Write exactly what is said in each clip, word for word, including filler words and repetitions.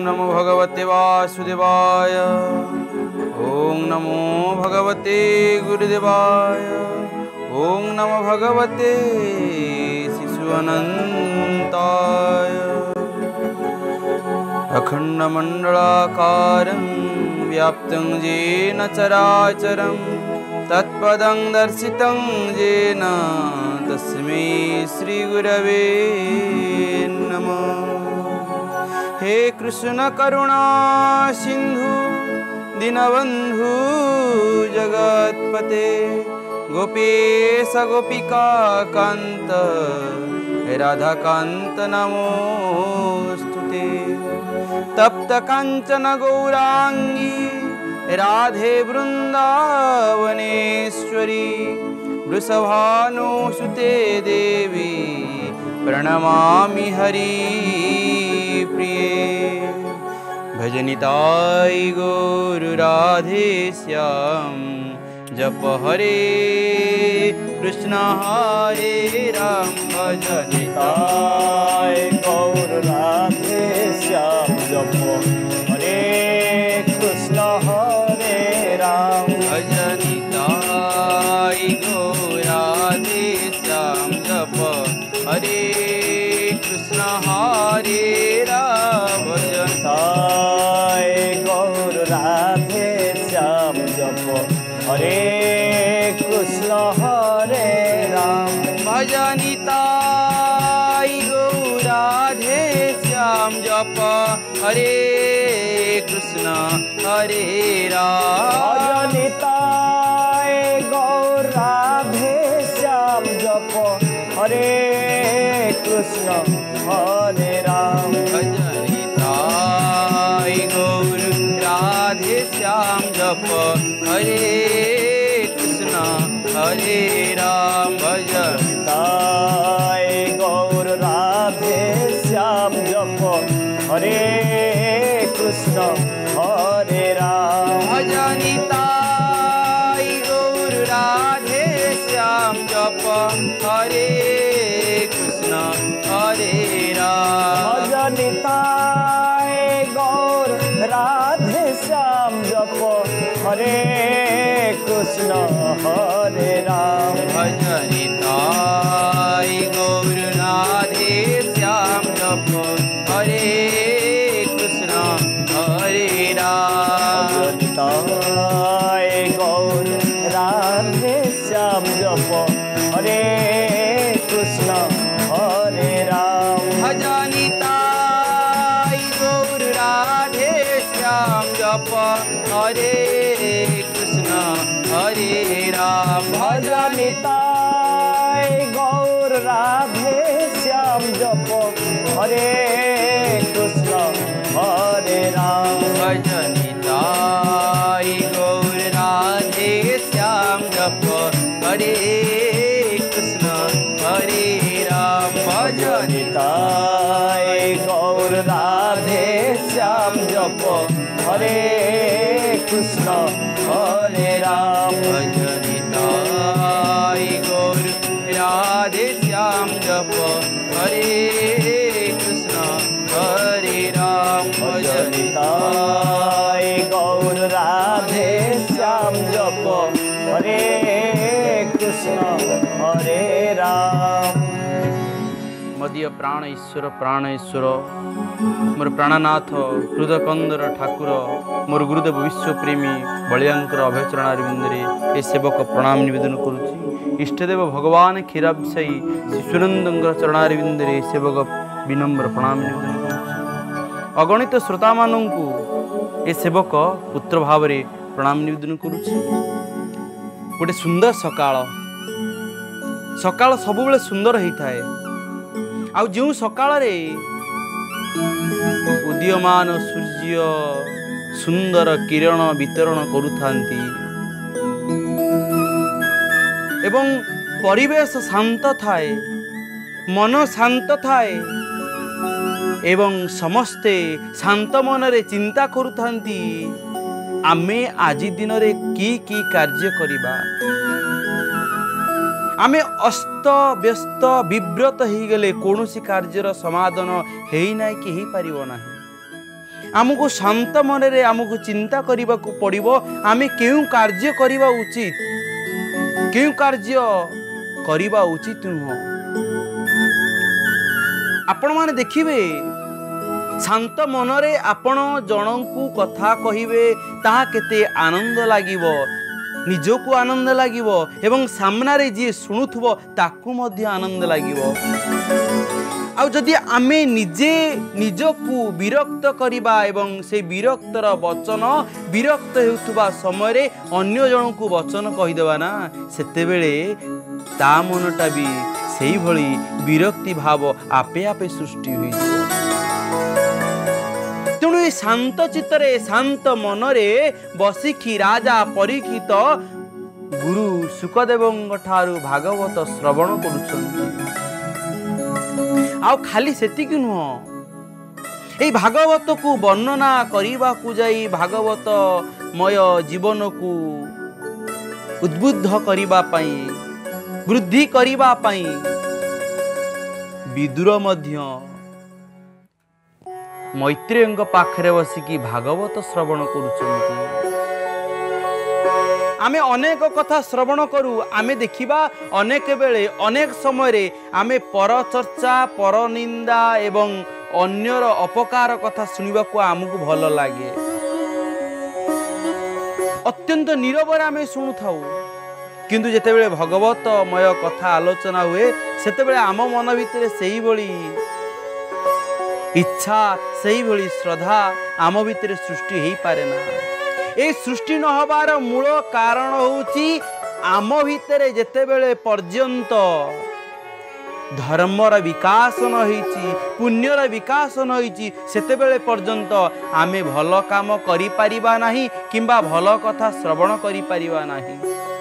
नमो भगवते वासुदेवाय। ओम नमो भगवते गुरुदेवाय। ओम नमो भगवते शिशु अनंताय। अखंडमंडलाकारं व्याप्तं येन चराचरं तत्पदं दर्शितं येन तस्मै श्री गुरवे नमः। हे कृष्ण करुणा सिंधु दीनबंधु जगत्पते गोपेश गोपिका कांत राधाकांत नमोस्तुते। तप्त कांचन गौरांगी राधे वृंदावनेश्वरी वृषभानुसुते देवी प्रणमामि हरि प्रिये। भजनिताय गौर राधे श्याम जप हरे कृष्ण हरे राम। भजनिताय गौर राधे श्याम जप हरे कृष्ण हरे राम। भजनिताय गौर राधे श्याम जप हरे कृष्ण हरे राम। भजनिताय गौर राधे श्याम जप हरे कृष्ण हरे राम। भजनिताय गौर राधे श्याम जप हरे कृष्ण हरे राम। भजनिताय गौर राधे श्याम जप हरे कृष्ण हरे राम। भजनिताय गौर राधे श्याम जप हरे कृष्ण हरे राम। भजनिताय गौर राधे श्याम जप हरे कृष्ण हरे राम। भजनिताय गौर राधे श्याम जप हरे कृष्ण हरे राम। भजनिताय गौर राधे श्याम जप हरे कृष्ण हरे राम। भजनिताय गौर राधे श्याम जप हरे कृष्ण हरे राम। भजनिताय गौर राधे श्याम जप हरे कृष्ण हरे राम। भजनिताय गौर राधे श्याम जप हरे कृष्ण हरे राम। भजनिताय गौर राधे श्याम जप हरे कृष्ण हरे राम। भजनिताय गौर राधे श्याम जप हरे कृष्ण हरे राम। भजनिताय गौर राधे श्याम जप हरे कृष्ण हरे राम। भजनिताय गौर राधे श्याम जप हरे कृष्ण हरे राम। भजनिताय गौर राधे श्याम जप हरे कृष्ण हरे राम। मदीय प्राण ईश्वर प्राण ईश्वर मोर प्राणनाथ हृदकंदर ठाकुर मोर गुरुदेव विश्वप्रेमी बलियांकर अभयचरणारविंदरे ए सेवक प्रणाम निवेदन करुच्ची। इष्टदेव भगवान क्षीराब्धशायी शिशुनंदर चरणारविंदरे सेवक विनम्र प्रणाम निवेदन करुच्ची। अगणित श्रोता मानू ए सेवक पुत्र भाव प्रणाम निवेदन करुच्ची। गोटे सुंदर सकाळ सकाळ सबुबले सुंदर होता है। आउ जो सकाळ उदीयमान सूर्य सुंदर किरण वितरण करुथांती एवं परिवेश शांत थाए मन शांत थाए एवं समस्ते शांत मनरे चिंता करुथांती आमे आजी दिन रे की की कार्य करिबा। आमे अस्त व्यस्त विव्रत हो गले कौन सी कार्यर समाधान है ना कि हो पार ना। आमको शांत मन रे आमको चिंता करने को पड़ो आमे क्यों कार्य करवा उचित क्यों कार्य करवा उचित नुह। आपण माने देखिबे शांत मनरे आपण जनकू कथा कहिबे ताहा केते आनंद लागिबो निजको आनंद लागिबो एवं सामनारे जी शुणुथुबो ताकू मध्य आनंद लागिबो। आउ जदि आमे निजे निजकू विरक्त करिबा एवं से विरक्तर वचन विरक्त हेउथुबा समय रे अन्य जनकू वचन कहिदेबा ना सेते बेले ता मनटा भी सेही भली विरक्ति भाव आपे आपे सृष्टि होई तेणु ये शांत चित्तरे शांत मनरे बसिखी राजा परीक्षित गुरु सुखदेवଙ୍କ ठारू भागवत श्रवण करुछन्ति। आउ खाली सेतिकी नुह ए भागवत को वर्णना करिबा को जाई भागवतमय जीवन को उद्बुद्ध करिबा पई वृद्धि करिबा पई विदुर मध्य मैत्रेयଙ୍କ पाखरे बसिकी भागवत श्रवण करुछन्ति। आमे अनेक कथा श्रवण करू आमे देखिबा अनेक बेले अनेक समय रे आमे पर चर्चा पर निंदा एवं अन्यर अपकार कथा सुनिबा को आमको भल लागे अत्यंत नीरव आमे सुनु थाउ किंतु जेतेबेले भगवतमय कथा आलोचना हुए सेतेबेले आम मन भितरे सेही भली इच्छा सेही भली श्रद्धा आम भितरे सृष्टि हेई पारे ना। ए सृष्टि न हबार मूल कारण होउची आम भितरे जेतेबेले पर्यंत धर्मर विकास न होईची पुण्यर विकास न होईची सेतेबेले पर्यंत आमे भल काम करि परिबा नाही किंबा भल कथा श्रवण करि परिबा नाही।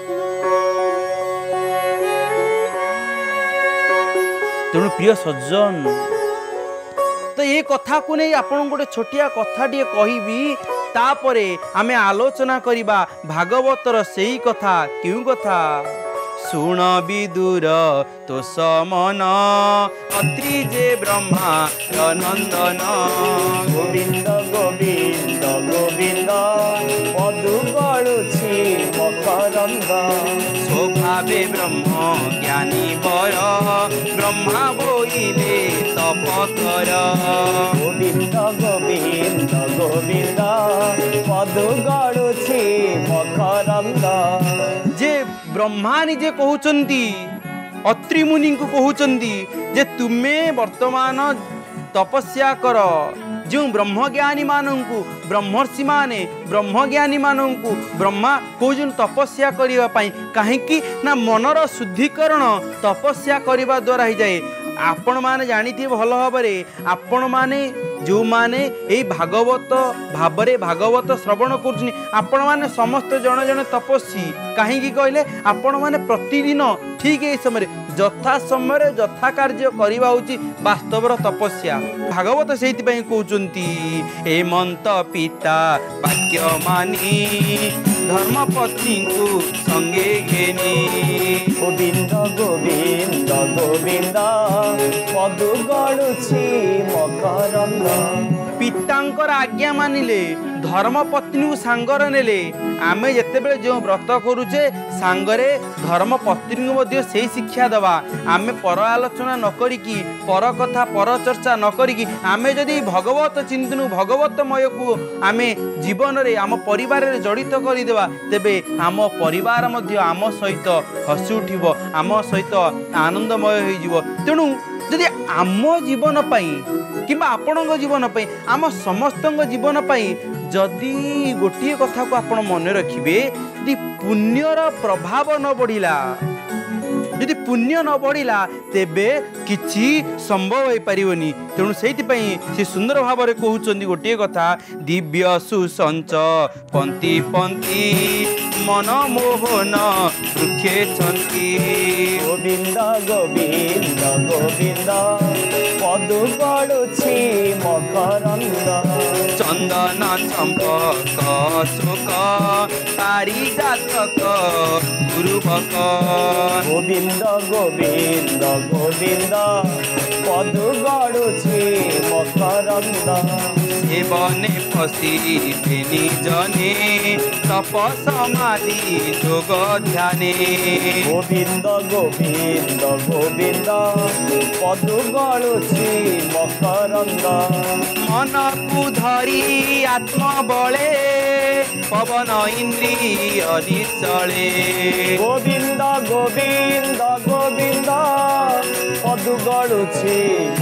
तेणु प्रिय सज्जन तो ये कथा को नहीं आपन गोटे छोटिया कथा टे कहबी तापरे आमे आलोचना करिबा भागवतर सेही कथा क्यों कथा सुन विदुर तो समन अत्रि जे ब्रह्मा नंदन गोविंद गोविंद गोविंद मधु गळुछि मकरंद स्वभावे ब्रह्म ज्ञानी वर ब्रह्मा बोइले तपकर गोविंद गोविंद गोविंद मधु गळुछि मकरंद जे ब्रह्मा निजे कहउचंती अत्रि मुनि को कहउचंती जे तुमे वर्तमान तपस्या कर जो ब्रह्मज्ञानी मानू ब्रह्मर्षि माने ब्रह्मज्ञानी मानू ब्रह्मा कौन तपस्या करने कहीं ना मनर शुद्धिकरण तपस्या करने द्वारा ही जाए। आपण माने जानी भल भाव आपण माने जो माने ए भागवत भावरे भागवत श्रवण कर आपण माने समस्त जन जन तपस्वी कहीं कहले आपण माने प्रतिदिन ठीक ये समय यथा समय यथा कार्य करवा वास्तवर तपस्या भागवत से कहते हेमंत पिता वाक्य मानी धर्मपत्नी को संगे घेनी गोविंद गोविंद गोविंद मधु गळुछि मकरंद पितांकर आज्ञा मानिले धर्मपत्नी को सांगर नेले आमे जेतेबेले जो व्रत करूचे सांगरे धर्मपत्नी को से शिक्षा दवा आमे पर आलोचना न करिकी पर कथा पर चर्चा न करिकी आमे जदि भगवत चिंतन भगवतमय को आमे जीवन रे आम परिवार रे जड़ित करदेवा तेबे आम परिवार मध्य आम सहित हसी उठिबो आम सहित आनंदमय होई जिवो। तेणु जदि आम जीवन पाई किंबा आपणक जीवन पाई आम समस्तक जीवन पाई जदि गोटे कथा को आपण मन रखिबे यदि पुण्यर प्रभाव न बढ़िला यदि पुण्य न बढ़िला तेबे किछि संभव हो पारिबनी। तेणु सेइथिपई से सुंदर भाव में कहउचंदी गोटे कथा दिव्य सुसंच पंक्ति पंक्ति मन मोहन रुखे छंती गोविंद गोविंद गोविंद मधु गळुछि मकरंद चंदन चंपक सुख पारिजातक गुरुभक गोविंद गोविंद गोविंद मधु गळुछि मकरंद हे बने पशिबेनि जने तप समाधि जोग ध्याने गोविंद गोविंद गोविंद पदु गलुछि मकरंद मन को धरी आत्म बले पवन इंद्रिय निचले गोविंद गोविंद गोविंद पदु गलुछि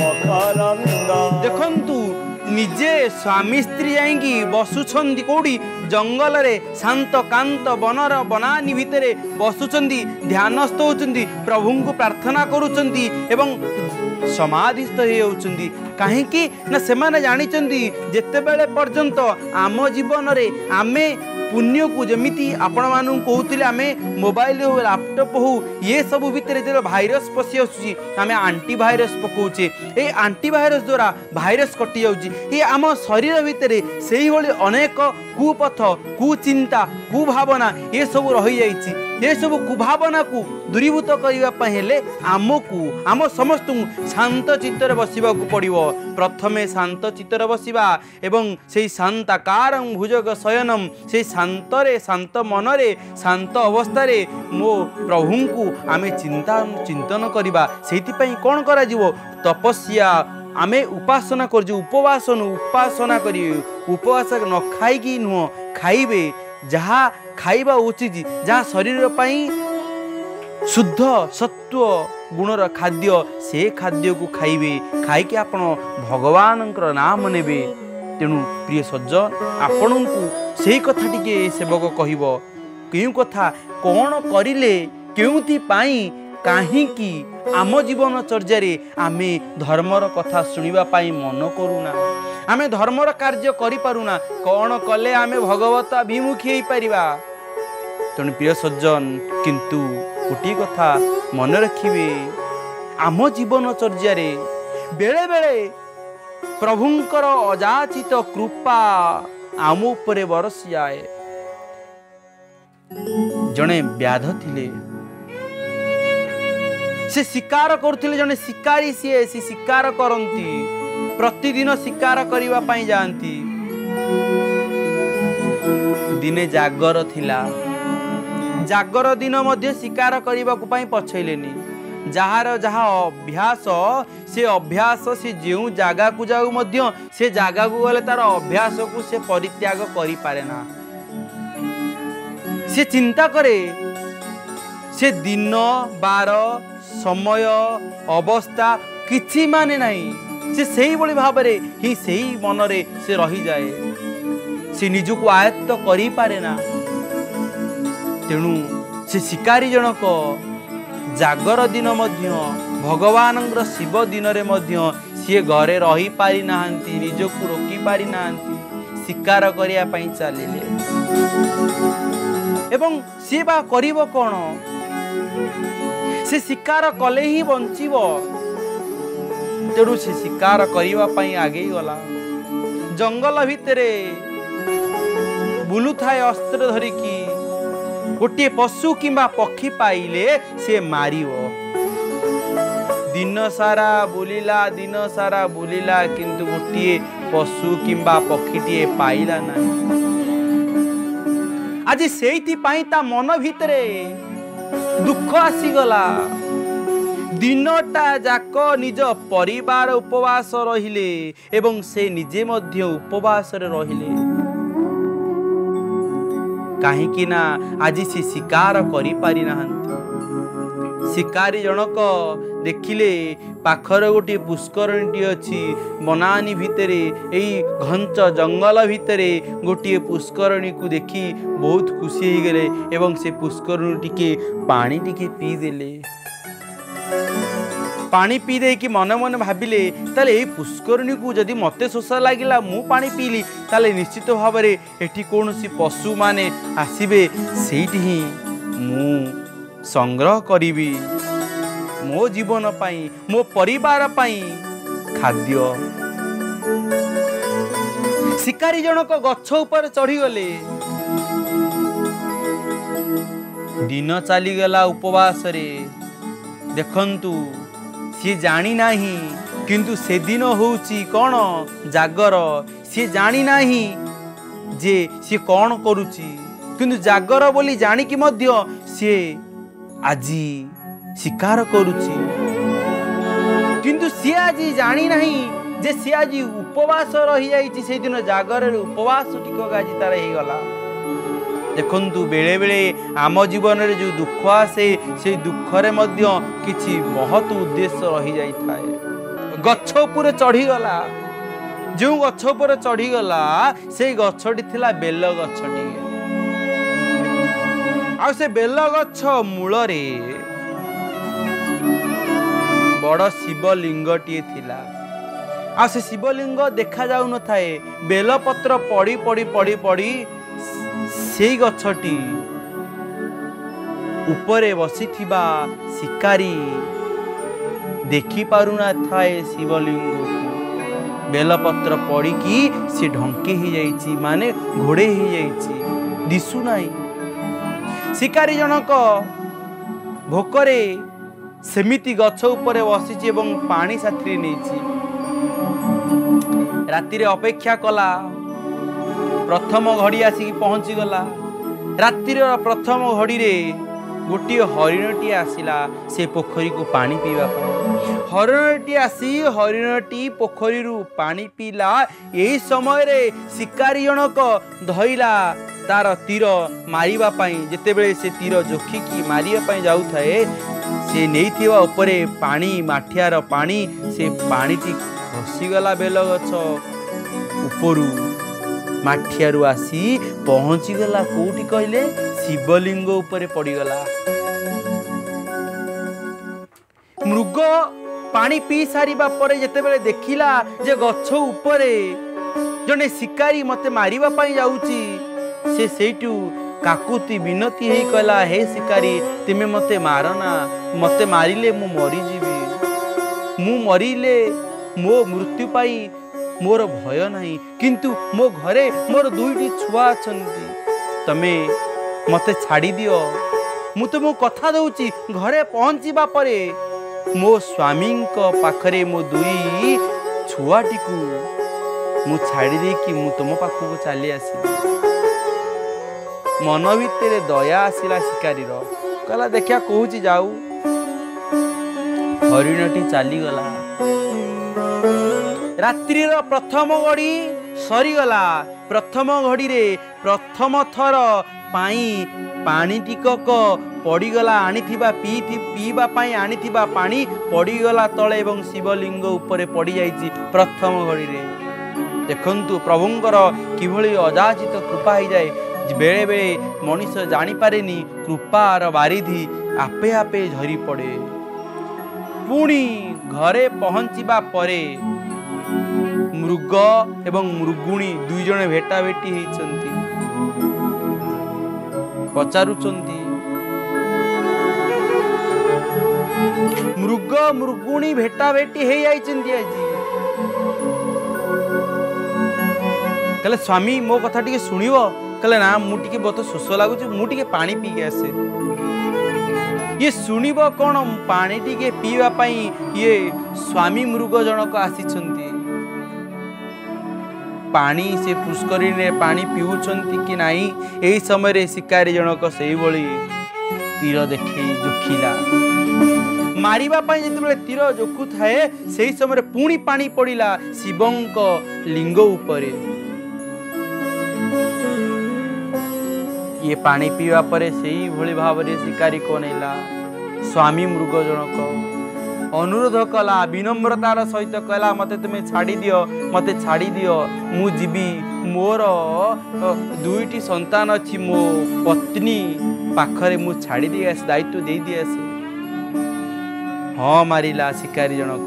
मकरंद देखंतु निजे स्वामी स्त्री जाइंगी बसुछंदी कोड़ी जंगल रे शांत कांत बनर बनानी भितरे बसुछंदी ध्यानस्थ होचंदी प्रभु को प्रार्थना करूचंदी एवं समाधिस्थ होउचंदी काहेकि ना सेमाने जानिचंदी जेते बेले पर्यंत आम जीवन रे आमे पुण्य को जमीती आपण मानू कहूतिले आमे मोबाइल हो लैपटॉप हो ये सब भितर जो भाइरस पशि आसुची आमे एंटीवायरस पकाउचे ए एंटीवायरस द्वारा भाइरस कटि जाउची ये आम शरीर भितर सेही भली अनेक कुपथ कुचिंता कुभावना ये सब रही जाइछि ये सब कुभावना को दूरीभूत करने हेले आमको आम समस्त शांत चित्तर बसवा पड़ो प्रथमे शांत चित्तर बसवा एवं से शांताकार भुजग शयनम से शांतरे शांत मनरे शांत अवस्था मो प्रभु को आमे चिंता चिंतन करवा से कौन करा तपस्या आमे उपासना कर उपवासन उपासना कर उपवास न खाई नुह खाइबे जहाँ खाइबा उचित जहाँ शरीर पाई शुद्ध सत्व गुणर खाद्य से खाद्य को खाइबे खाइके आपण भगवान नाम नेबे तेणु प्रिय सज्जन आपण को से कथा टिके सेवक कहब क्यों कथा कौन करिले क्योंथि पाई काहींकि आम जीवन चर्यारे आमे धर्मर कथा सुनिबा पाई मन करूना आमे धर्मर कार्य करि पारुना कौन कले आमे भगवत अभिमुखी हो पारिबा तेणु प्रिय सज्जन किंतु गोटे कथा मन रखिबे आम जीवन चर्यारे बेले बेले प्रभुंकर अजाचित कृपा आम उपरे बरसी जाए जणे व्याध थिले से शिकार करथिले जने शिकारी सीए सी शिकार करंती प्रतिदिन शिकार करिवा पाई जांती दिने जागर थिला जागर दिन मध्य शिकार करिवा को पाई पछैलेनी जहार जहा अभ्यास से अभ्यास से जो जगह को जाऊ मध्य से जगह को गले तार अभ्यास को से परित्याग करि पारे ना से चिंता करे से दिन बार समय अवस्था किछि माने नहीं से सही बड़ी भाव रे ही सही मन रे से रही जाए से निज को आयत्त करि पारे ना तेणु से शिकारी जनक जागर दिन मध्य भगवान शिव दिन रे मध्य सी घरे रही पारि नाहंती निज को रोकी पारि नाहंती शिकार करिया पई चलिले एवं सी बा करिवो कोन से शिकार कले ही बंचिब तेणु से शिकार करिवा पई आगे गला जंगल भितरे बुलु थाए अस्त्र धरिकी गोटे पशु किंबा पक्षी पाइले से मारिवो दिन सारा बुलिला दिन सारा बुलिला किंतु गोटे पशु किंबा पक्षीटे पाइला ना आज सेइथि पाई ता मन भितरे दुख आसीगला दिनटा जाक निज परिवार उपवास रहिले एवं से निजे मध्य उपवास रहिले काहेकि ना आज से शिकार करि पारि नाहंती शिकारी जनक देखिले पाखर गोटे पुष्करणी अच्छी बनानी भितरे एई घंच जंगल भितरे गोटे पुष्करणी को देखी बहुत खुशी हो गले एवं से पुष्करणी टिके पानी टिके पी देले पानी पी दे कि मन मन भाविले ताले ए पुष्करणी को जदि मते शोष लागिला मु पानी पीली ताले निश्चित भाव में एठी कोनोसी पशु माने आसीबे सेठी ही मु संग्रह करिबी मो जीवन पाई मो परिवार पाई खाद्य शिकारी जनक गछ ऊपर चढ़ी गले दिन चली गला उपवास रे देखंतु सी जानी नाही किंतु से दिन होउची कौन जागर सी जानी नाही जे सी कौन करुची किंतु जागर बोली जानी कि मध्य सी आजी शिकार करुची किंतु सी आजी जानी नाही जे सी आजी उपवास रही जाइछि से दिन जागर उपवास टिक आजी तार हे गला। देखंतु बेले बेले आम जीवन रे जो दुख आसे से दुख रे मध्य किछि बहुत उद्देश्य रही जाई थाए। गछ ऊपर चढ़ी गला जो गछ ऊपर चढ़ी गला से गछटी थिला बेल गछटी आ से बेल गछ मूल रे बड़ शिवलिंगटीए थिला आ से शिवलिंग देखा जाउ न थाए बेलपत्र पड़ी पड़ी पड़ी पड़ी से गछटी उपरे बसिथिबा शिकारी देखि पारुना थाए शिवलिंग को बेलपत्र पड़ी कि से ढंके ही जाइछि माने घोड़े ही जाइछि दिसु नाही। शिकारी जनक भोकरे सेमिति गछ उपरे बसिछि एवं पानी साथी नेछि राति रे अपेक्षा कला प्रथम घड़ी आसिक पहुँची गला। रातिर प्रथम घड़ी रे गोटे हरिणटी आसिला से पोखरी को पानी पीवा हरिणटी आसी हरिणटी पोखरी पानी पीला। यही समय रे शिकारी जनक धइला तार तीर मारिबा पई जेतेबेले से तीर जोखिकी मारिबा पई जाउथाए से नेइथिबा उपरे पानी माठियार पानी से पानीटी खसीगला बेल गछ उपरू माठियारू आसी पहुँची गला कोठी कहले शिवलिंग उपरे पड़ीगला। मृग पानी पी सारिबा परे जेतेबेले देखिला जे गछ उपरे जने शिकारी मते मारिबा पई जाउची से सेठू काकुति विनती हे कहला हे शिकारी तिमे मते मारना मते मारिले मु मरी जीवी मु मरिले मो मृत्यु पाई मोर भय नहीं किंतु मो घरे मोर दुईटी छुआ अछंती तमे मते छाड़ी दियो मु तुम कथा दउची घरे पहुँचीबा परे मो स्वामी पाखरे मो दुई छुआटी को मु छाड़ी दे कि मु तुम पाखक चली आसी मन भितर दया आसिला शिकारी रो कहला देखिया कहूची जाऊ हरिणटी चली गला। रात्रि प्रथम घड़ी सरीगला प्रथम घड़ी रे प्रथम थर पाई पानी टिकक पड़ीगला आनीथिबा पी पीबा पाई आनीथिबा पानी पड़ीगला तले एवं शिवलिंग उपरे पड़ी जाइछि प्रथम घड़ी रे। देखंतु प्रभुंकर किभଳି अजाचित कृपा हो जाए बेले बेले मनीष जानी पारेनी कृपार बारिधि आपे आपे झरी पड़े। पुणी घरे पहुँचीबा परे मृग एवं मृगुणी दुई जने भेटा भेटी होइछंती पचारुचंती मृग मृगुणी भेटा भेटी हे आइछंती आजी कहले स्वामी मो कथा टिके सुनिबो कहले ना मु टिके बहुत शोष लागुची मु टिके पानी पी के आसे ये सुनिबो कोन पानी टिके पीवा पई ये स्वामी मृग जनक आसीछंती पानी से पुष्करी ने पानी पीउछंती कि नाही एही समय रे शिकारी जनक सेही बळी तीर देखि जोखिला मारिबा पई जेतेबेले तीर जोखु थाए सेही समय रे पुणी पानी पड़िला शिवंक लिंग उपरे। ये पानी पीवा परे सेही भली भाव रे शिकारी को नेला स्वामी मृग जनक अनुरोध कला विनम्रतार सहित कहला मते तुमे छाड़ी दियो मते छाड़ी दियो मु जीवी मोर दुईटी संतान अछि मो पत्नी पाखरे मु छाड़ी दे आस दायित्व दे दे आस हाँ मारिला शिकारी जनक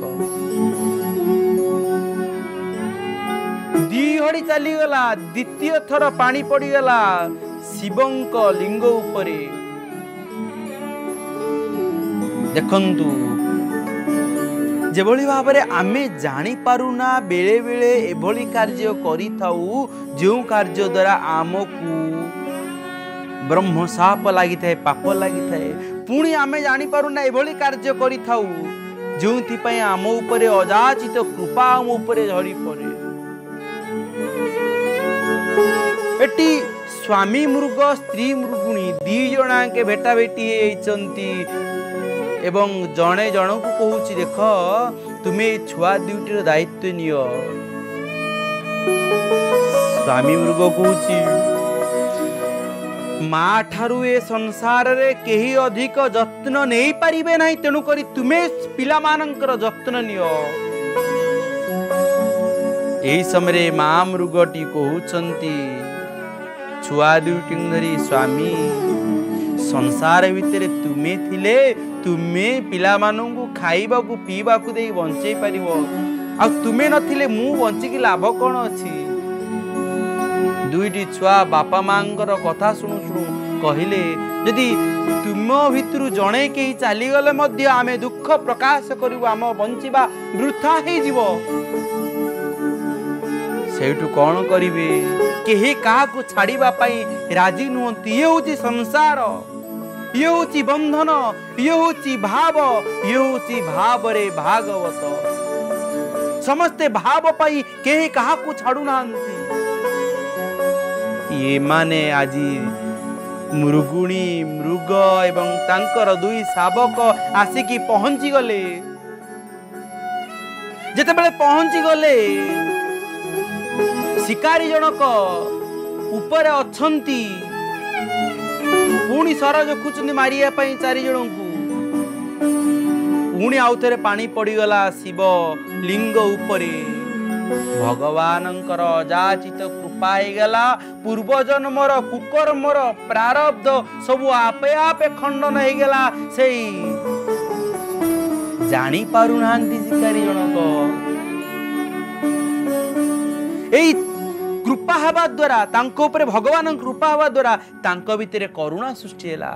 दी घड़ी चली गला द्वितीय थर पानी पड़ी गला शिवंक लिंग उपरे। देखंतु जेभली भाव में आमे जानी पारुना बेले बेले एभली कार्य करी थाउ जो कार्य द्वारा आमको ब्रह्मशाप लगी थाए पाप लगी थाए पुणी आमे जानी पारुना एभली कार्य करी थाउ जो आम उपरे अजाचित कृपा आम उपरे झड़ी पड़े। एटी स्वामी मृग स्त्री मृगुणी दी जना के भेटा भेटी होती एवं जड़े जन को कहूँ देख तुम्हें छुआ दुईटर दायित्व नियो। स्वामी मृग कहूँ माँ ठारू ए संसार रे केही अधिक जत्न नहीं पारिबे नहीं, तेणु करी तुम्हें पिला मानकर जत्न नियो। एही समय माँ मृगटी कहउछंती छुआ दुईटी धरी स्वामी संसार भितर तुम्हें थिले तुम्हें पिला मानू खाइबा को पीबा को दे बंचई पारिबो, आ तुम्हें नथिले मु बंचिकी लाभ कौन अछि। दुईटी छुआ बापा मांकर कथा शुणु शुणु कहले यदि तुम भितर जड़े कहीं चलीगले मध्य आमे दुख प्रकाश करू आम बंचिबा वृथा हो जीव। सेठू कौन करिवे केही काहाकू छाड़िबा पई राजी नुहंती। ये होची संसार, ये होची बंधन, ये होची भाव, ये होची भाव रे भागवत। समस्ते भाव पाई केही काहाकू छाड़ू नांती। ये माने आजी मृगुणी मृग एवं तांकर दुई शावक आसिकी पहुंची गले। जेतेबेले पहुंची गले शिकारी जनक ऊपर अछंती पुणी सर जोखुचंदी मारिया पई चारि जनकू। पुणी आउथरे पानी पड़ीगला शिव लिंग उपरे। भगवानंकर अजाचित कृपा गला पूर्व जन्मर कुकर्मर प्रारब्ध सब आपे आपे खंडन हो गला। से जानी पारु नांती शिकारी जनक एई कृपा हवा द्वारा तांको उपरे भगवान कृपा हवा द्वारा तांको भितरे करुणा सृष्टि हैला।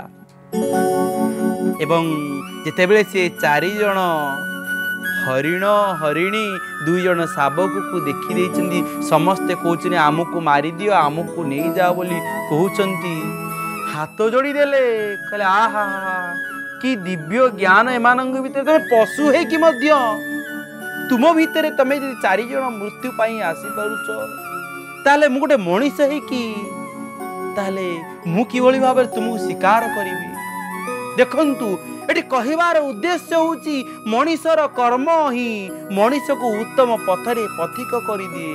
एवं जेतेबेले से चारि जण हरिण हरिणी दुई जन शावक को देखी देइचंदी समस्ते कहउचनी आमको मारी दियो आमको नहीं जाओ बोली कहउचंती। हाथ जोड़ी देले कहले आहा कि दिव्य ज्ञान एमानंग भितर तमे पशु है कि मध्य तुम भितर तमे जदि चारि जन मृत्यु पाई आसी पारुचो ताले मु गोटे मनीष है कि ताले मु किभली भाबे तुमको स्वीकार करिवि। देखंतु एटी कहिबार उद्देश्य होची मनीषर कर्म ही मनीष को उत्तम पथरे पथिक करि दिए।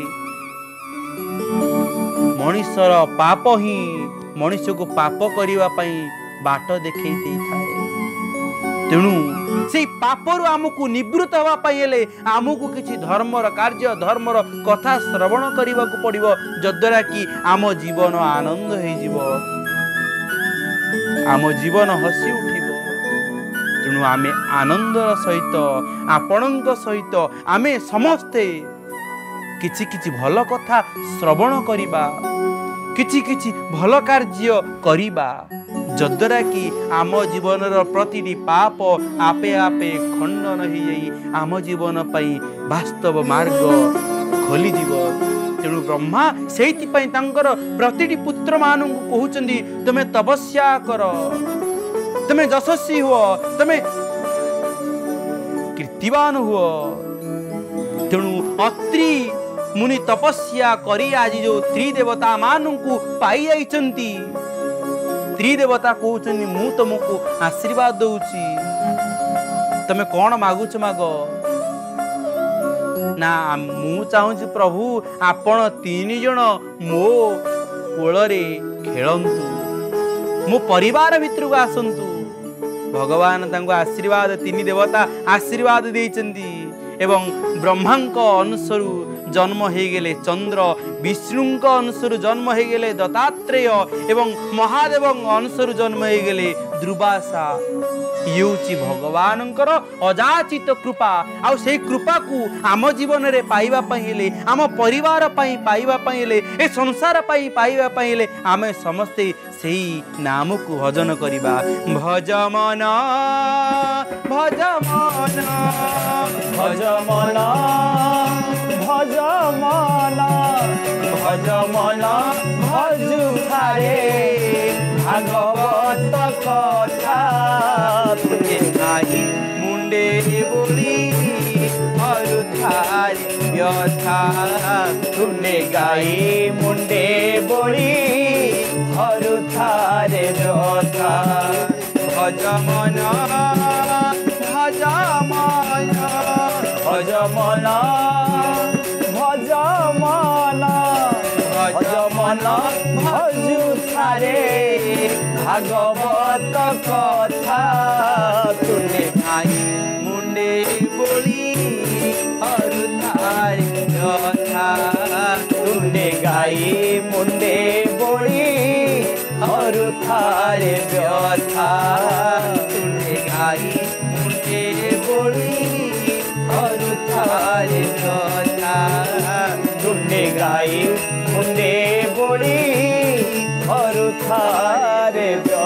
मनीषर पाप ही मनीष को पाप करिवा पई बाट देखै देइथाए। तेणु से पापरु आमको निवृत्त हवा पई हेले आमको किछि धर्मर कार्य धर्मर कथा श्रवण करिवा को पड़िबो, जद्वारा कि आम जीवन आनंद होई जीवो, आम जीवन हसी उठिबो। तेणु आमे आनंद सहित आपणक सहित आमे समस्ते किछि किछि भल कथा श्रवण करिबा, किछि किछि भल कार्य करिबा, जद्वारा कि आम जीवन प्रतिटी पाप आपे आपे खंडन हो जाई आम जीवन पाई वास्तव मार्ग खोली जीव। तेणु ब्रह्मा सेति पई तांकर प्रतिटी पुत्र मानू कहउचंदी तमे तपस्या कर, तमे यशस्वी हुओ, तमे कीर्तिवान हुओ। तेणु अत्रि मुनि तपस्या करी आज जो त्रिदेवता मानू पाई आइचंती। त्रिदेवता कहउचंदी मु तुमको आशीर्वाद दउची, तमे कौन मागुच माग ना। मु चाहूँ प्रभु आपण तीन जन मो कोଳରେ खेलंतु, मो परिवार भितर को आसंतु। भगवान तांको आशीर्वाद तीन देवता आशीर्वाद देइचंदी एवं ब्रह्मांक अनुसरु जन्म हो गले चंद्र, विष्णुंक अनुसरु जन्म हो गले दत्तात्रेय एवं महादेव अनुसरु जन्म हो गले दुर्वासा। ये भगवानंकर अजाचित कृपा। आउ से कृपा को आम जीवन रे पाइबा पई हेले, आम परिवार पई पाइबा पई हेले, ए संसार पई पाइबा पई हेले आमे समस्ते सेही नाम को भजन करिबा। भज मन भज मन भज मन भज मन भज मन भजु थारे भागवत कथा तुझे नाही मुंडे बोली व्यथा तुने गाई मुंडे बोली हरुथारे व्यथा भज मन भज मन भज मन भज मन भज मन भजुथारे भागवत कथा तुने गाई मुंडे बोली हरुथारे व्यथा तुने गाई मुंडे बोली हरुथारे व्यथा तुने गाई मुंडे बोली हरुथारे व्यथा तुने गाई मुंडे बोली हरुथारे व्यथा।